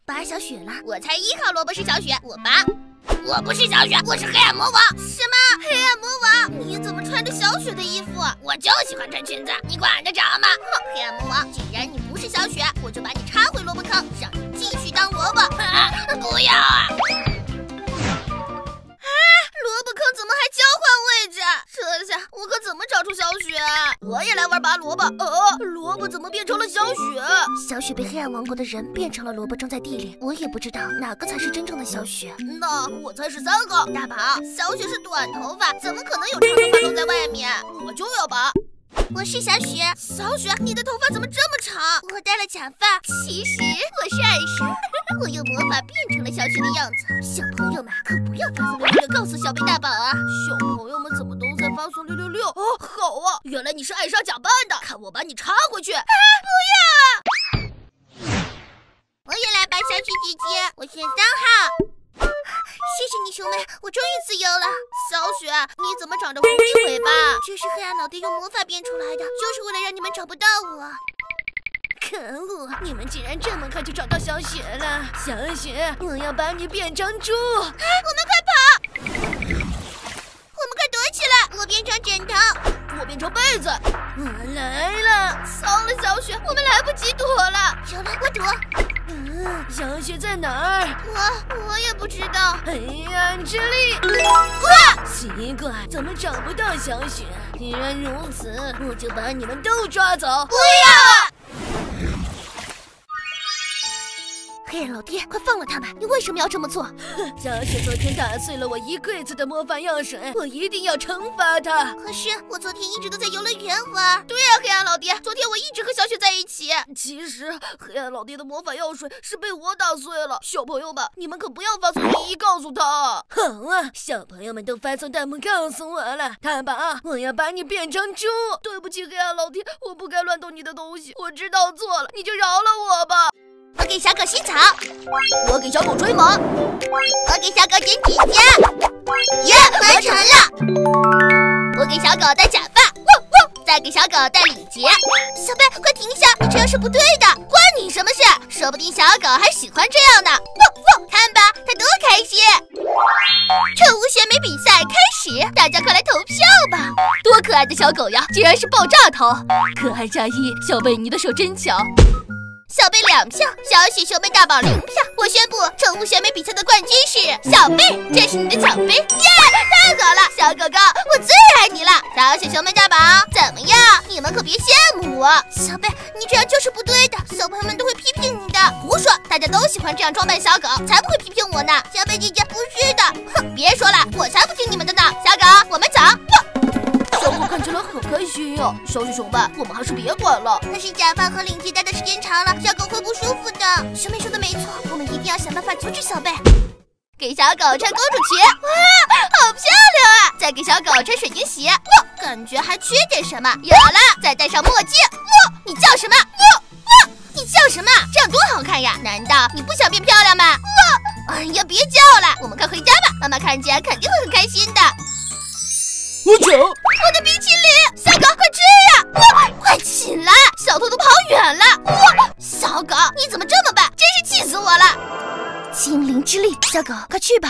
8小雪了。 我才1号萝卜是小雪，我8。我不是小雪，我是黑暗魔王。什么？黑暗魔王？你怎么穿着小雪的衣服？我就喜欢穿裙子，你管得着吗？哼，黑暗魔王，既然你不是小雪，我就把你插回萝卜坑，让你继续当萝卜。不要啊！萝卜坑怎么还交换位置？这下我可怎么找出小雪？我也来玩拔萝卜。萝卜怎么变成了小雪？ 小雪被黑暗王国的人变成了萝卜，种在地里。我也不知道哪个才是真正的小雪。 那我猜是3号。大宝，小雪是短头发，怎么可能有长头发露在外面？我就要拔。我是小雪。小雪，你的头发怎么这么长？我戴了假发。其实我是艾莎，我用魔法变成了小雪的样子。小朋友们可不要发送666告诉小贝大宝啊！小朋友们怎么都在发送666？哦，好啊，原来你是艾莎假扮的，看我把你插回去！不要啊！我也来拔小雪姐姐，我选3号。谢谢你，熊妹，我终于自由了。小雪，你怎么长着狐狸尾巴？这是黑暗老爹用魔法变出来的，就是为了让你们找不到我。可恶，你们竟然这么快就找到小雪了！小雪，我要把你变成猪！我们快跑！我们快躲起来！我变成枕头，我变成被子。我来了！糟了，小雪，我们来不及躲了。有了，我躲。小雪在哪儿？我也不知道。黑暗之力！奇怪，怎么找不到小雪？既然如此，我就把你们都抓走！不要啊！ 黑暗老爹，快放了他们！你为什么要这么做？ 小雪昨天打碎了我1柜子的魔法药水，我一定要惩罚她。可是我昨天一直都在游乐园玩。对呀，黑暗老爹，昨天我一直和小雪在一起。其实黑暗老爹的魔法药水是被我打碎了。小朋友们，你们可不要发送11告诉他。好啊，小朋友们都发送弹幕告诉我了。大宝，我要把你变成猪。对不起，黑暗老爹，我不该乱动你的东西，我知道错了，你就饶了我吧。我给小狗洗澡，我给小狗吹毛，我给小狗剪指甲，耶，完成了。我给小狗戴假发，再给小狗戴领结。小贝，快停下，你这样是不对的，关你什么事？说不定小狗还喜欢这样的。看吧，它多开心！宠物选美比赛开始，大家快来投票吧！多可爱的小狗呀，竟然是爆炸头！可爱加1，小贝你的手真巧。小贝2票，小雪、熊妹、大宝0票。我宣布，宠物选美比赛的冠军是小贝，这是你的奖杯，耶！太好了，小狗狗，我最爱你了。小雪、熊妹、大宝，怎么样？你们可别羡慕我。小贝，你这样就是不对的，小朋友们都会批评你的。胡说，大家都喜欢这样装扮小狗，才不会批评我呢。小贝姐姐，不是的，哼，别说了，我才不听你们的呢。小狗，我们走。小狗看起来很开心呀，小雪、熊妹，我们还是别管了。可是假发和领结戴的时间长了，小狗会不舒服的。熊妹说的没错，我们一定要想办法阻止小贝。给小狗穿公主裙，哇，好漂亮啊！再给小狗穿水晶鞋，感觉还缺点什么。有了，再戴上墨镜，你叫什么？你叫什么？这样多好看呀！难道你不想变漂亮吗？哎呀，别叫了，我们快回家吧，妈妈看见肯定会很开心的。我走！我的冰淇淋，小狗快吃呀！快起来，小偷都跑远了。小狗，你怎么这么笨？真是气死我了！ 精灵之力，小狗，快去吧！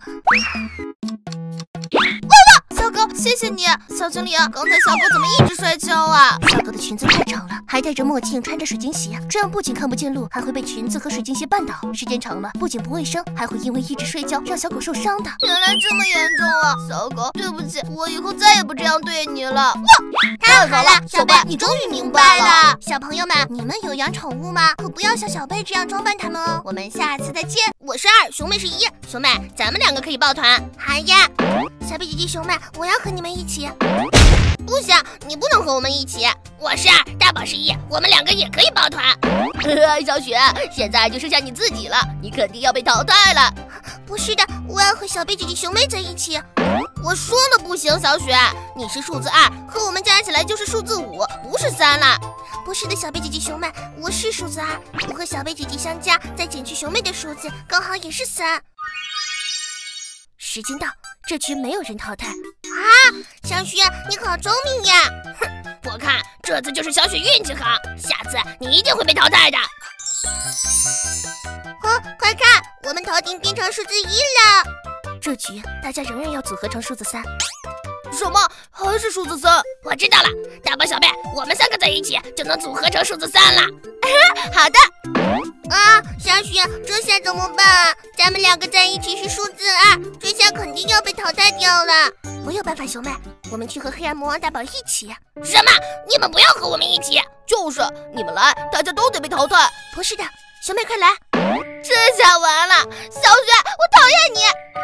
小狗，谢谢你。小精灵，刚才小狗怎么一直摔跤啊？ 小狗的裙子太长了，还戴着墨镜，穿着水晶鞋，这样不仅看不见路，还会被裙子和水晶鞋绊倒。时间长了，不仅不卫生，还会因为一直睡觉让小狗受伤的。 原来这么严重啊！小狗，对不起，我以后再也不这样对你了。 太好了， 小贝，你终于明白了。 小朋友们，你们有养宠物吗？可不要像小贝这样装扮它们哦。我们下次再见。 我是2，熊妹是1。熊妹，咱们2个可以抱团。 好呀，小贝姐姐、熊妹，我要和你们一起。 不行，你不能和我们一起。我是2，大宝是1，我们2个也可以抱团。小雪，现在就剩下你自己了，你肯定要被淘汰了。 不是的，我要和小贝姐姐、熊妹在一起。 我说了不行，小雪，你是数字2，和我们加起来就是数字5，不是3了。 不是的，小贝姐姐、熊妹，我是数字2，我和小贝姐姐相加，再减去熊妹的数字，刚好也是3。时间到，这局没有人淘汰啊！小雪，你好聪明呀！ 哼，我看这次就是小雪运气好，下次你一定会被淘汰的。 快看，我们头顶变成数字1了。这局大家仍然要组合成数字3。 什么？还是数字3？ 我知道了，大宝、小贝，我们3个在一起就能组合成数字3了。 好的。 小雪，这下怎么办啊？咱们2个在一起是数字2，这下肯定要被淘汰掉了。我有办法，熊妹，我们去和黑暗魔王大宝一起。 什么？你们不要和我们一起？ 就是你们来，大家都得被淘汰。 不是的，熊妹快来。 这下完了，小雪，我讨厌你。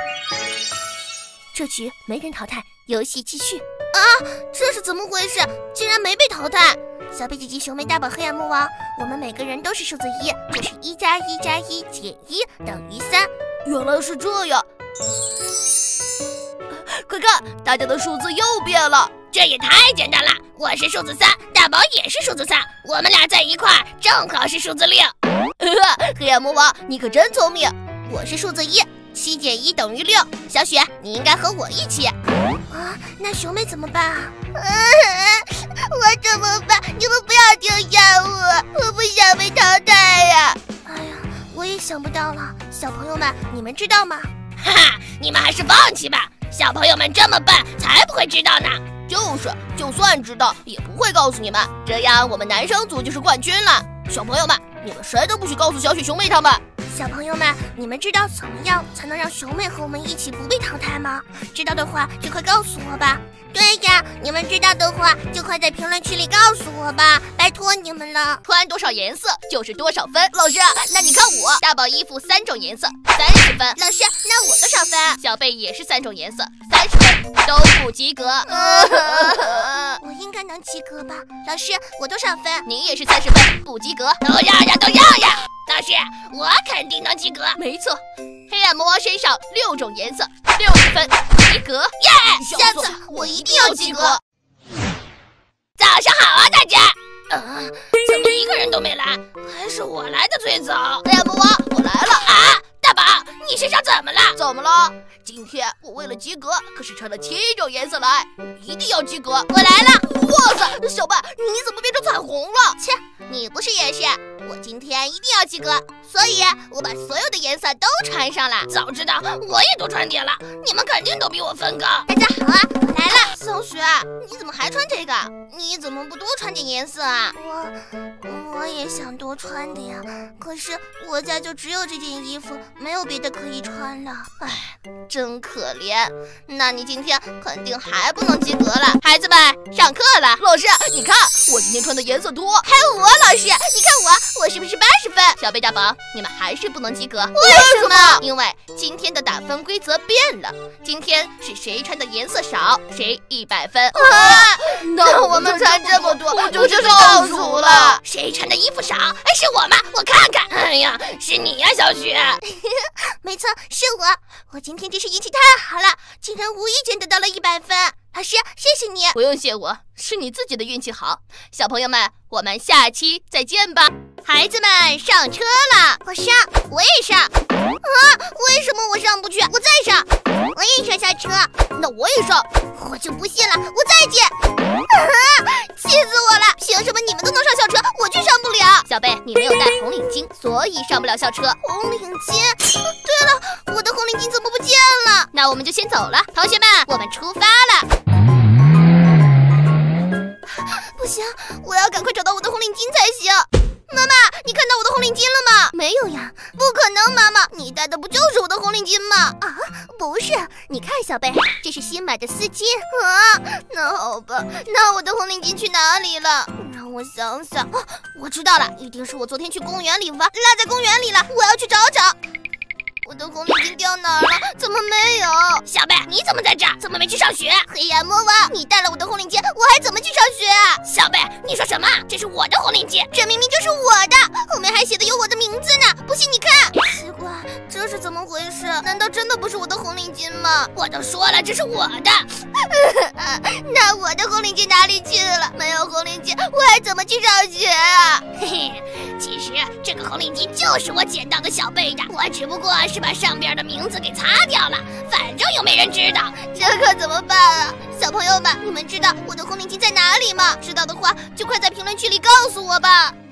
这局没人淘汰，游戏继续。 这是怎么回事？竟然没被淘汰！ 小贝姐姐、熊妹、大宝、黑暗魔王，我们每个人都是数字1，这是1加1加1减1等于3。 原来是这样。快看，大家的数字又变了。 这也太简单了，我是数字3，大宝也是数字3，我们俩在一块儿正好是数字6。 黑暗魔王，你可真聪明。 我是数字1，7减1等于6。小雪，你应该和我一起。那熊妹怎么办啊？我怎么办？你们不要丢下我不想被淘汰呀！哎呀，我也想不到了。小朋友们，你们知道吗？ 哈哈，你们还是放弃吧，小朋友们这么笨，才不会知道呢。 就算知道，也不会告诉你们，这样我们男生组就是冠军了。小朋友们，你们谁都不许告诉小雪、熊妹他们。 小朋友们，你们知道怎么样才能让熊妹和我们一起不被淘汰吗？知道的话就快告诉我吧。对呀，你们知道的话就快在评论区里告诉我吧，拜托你们了。 穿多少颜色就是多少分。老师，那你看我，大宝衣服3种颜色，30分。 老师，那我多少分？ 小贝也是3种颜色，30分，都不及格。 我应该能及格吧？老师，我多少分？ 你也是30分，不及格。 都要呀！老师，我肯定能及格。 没错，黑暗魔王身上6种颜色，60分，及格。 耶！ 下次我一定要及格。 早上好啊，大家。怎么一个人都没来？还是我来的最早。 黑暗魔王，我来了啊！大宝，你身上怎么了？ 怎么了？今天我为了及格，可是穿了7种颜色来，一定要及格。 我来了！ 哇塞，小贝，你怎么变成彩虹了？ 切，你不是也是？我今天一定要及格，所以我把所有的颜色都穿上了。 早知道我也多穿点了，你们肯定都比我分高。 大家好啊，我来了。 小雪，你怎么还穿这个？你怎么不多穿点颜色啊？ 我也想多穿的呀，可是我家就只有这件衣服，没有别的可以穿了。 唉，真可怜。那你今天肯定还不能及格了。孩子们，上课了。老师，你看我今天穿的颜色多。 还有我，老师，你看我是不是80分？ 小贝、大宝，你们还是不能及格。 为什么？ 因为今天的打分规则变了，今天是谁穿的颜色少，谁100分。那我们穿这么多，我就是倒数了。 谁穿的衣服少？是我吗？我看看。哎呀，是你呀，小雪。 没错，是我。我今天真是运气太好了，竟然无意间得到了100分。老师，谢谢你。 不用谢我，是你自己的运气好。小朋友们，我们下期再见吧。 孩子们，上车了。我上，我也上。为什么我上不去？我再上。我也上下车。 那我也上。 我就不信了，我再见。气死我了！凭什么你们都能上校车，我却上不了？ 小贝，你没有带红领巾，所以上不了校车。 红领巾？对了，我的红领巾怎么不见了？ 那我们就先走了。同学们，我们出发了。 不行，我要赶快找到我的红领巾才行。妈妈，你看到我的红领巾了吗？没有呀。不可能，妈妈，你戴的不就是我的红领巾吗？不是，你看小贝，这是新买的丝巾。那好吧，那我的红领巾去哪里了？让我想想。我知道了，一定是我昨天去公园里玩，落在公园里了。我要去找找。我的红领巾掉哪儿了？怎么没有？ 小贝，你怎么在这儿？怎么没去上学？ 黑暗魔王，你带了我的红领巾，我还怎么去上学啊？ 小贝，你说什么？这是我的红领巾， 这明明就是我的，后面还写的有我的名字呢。不信你看。奇怪，这是怎么回事？难道真的不是我的红领巾吗？ 我都说了，这是我的。 那我的红领巾哪里去了？没有红领巾，我还怎么去上学啊？ 嘿嘿，其实这个红领巾就是我捡到的小贝的，我只不过是把上边的名字给擦掉了，反正又没人知道， 这可怎么办啊？小朋友们，你们知道我的红领巾在哪里吗？知道的话就快在评论区里告诉我吧。